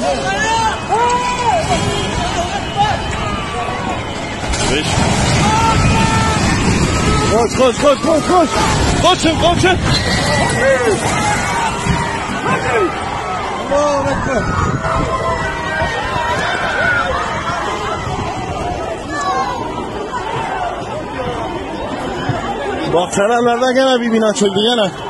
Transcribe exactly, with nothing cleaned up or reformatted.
خوش خوش خوش خوش خوش خوشم خوشم الله اکبر باخترم نردگم ببینن چون دیگه نه